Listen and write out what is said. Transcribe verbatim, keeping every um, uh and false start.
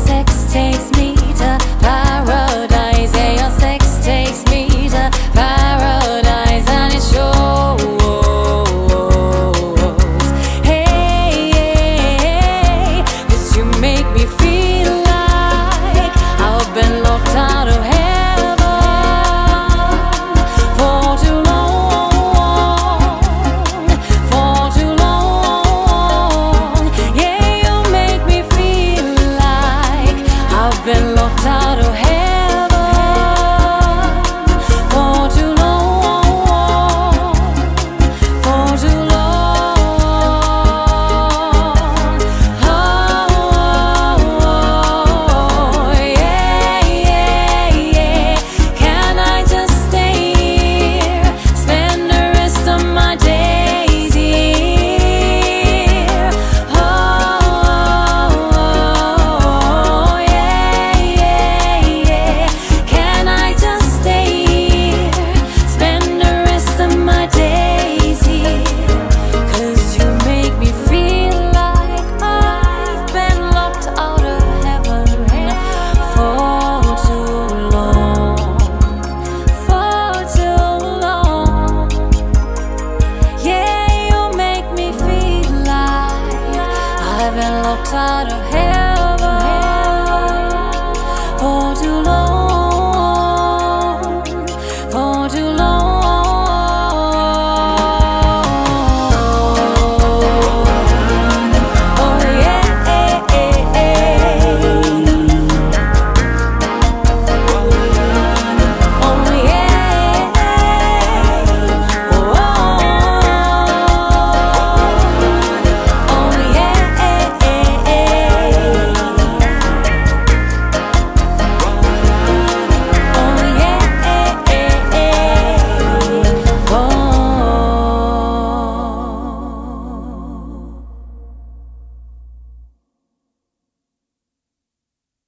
sex takes me to paradise. Yeah, your sex takes me to paradise, and it shows. Hey, hey, 'cause you make me feel like I've been locked out of heaven for too long, for too long. Yeah, you make me feel like I've been locked out.